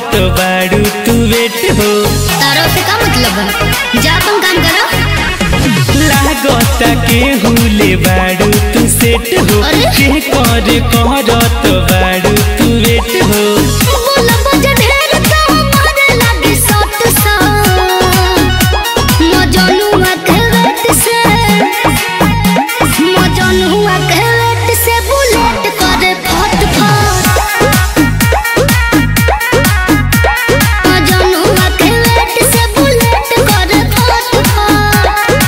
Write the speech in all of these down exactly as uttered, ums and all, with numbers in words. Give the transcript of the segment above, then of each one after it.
करत बाड़ू तू वेट हो। तारा से का मतलब है? जा तुम काम करो। लागता के हुले बाड़ू तू सेट हो के कर करत बाड़ू तू वेट हो। बोला बजे ढेर तो मारे लागे सट सा मजनुआ के वेट से मजनुआ के वेट से बुलेट करे फट फट मजनुआ के वेट से बुलेट करे फट फट।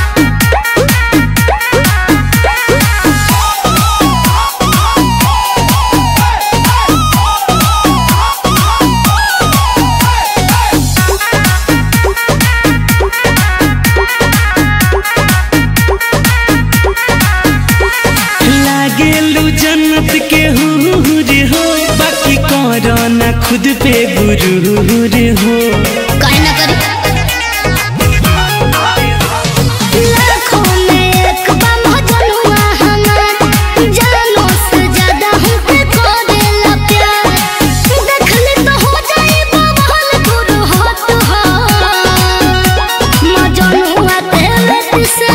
जन्नत के हुर हो बाकी करना खुद पे गुरूर हो। काहे ना करी लाखों में एक बा मजनुआ हमार जानो से ज्यादा हमके करेला प्यार। देखले तो हो जाए बवाल गुरु होत हो मजनुआ के वेट से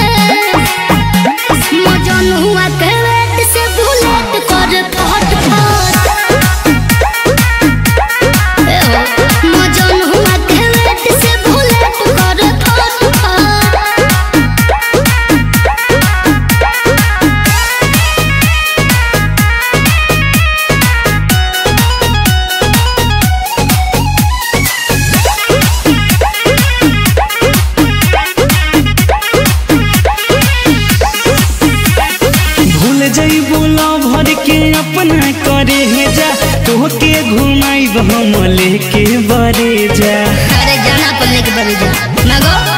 मजनुआ के वेट से बुलेट कर फट फट मजनुआ के वेट से बुलेट कर फट फट। भूल जइबो लव भर के अपना करे हे जा तोहके घुमाइब हम लेके बरे जा। अरे जाना पर लेके बरे जा मगो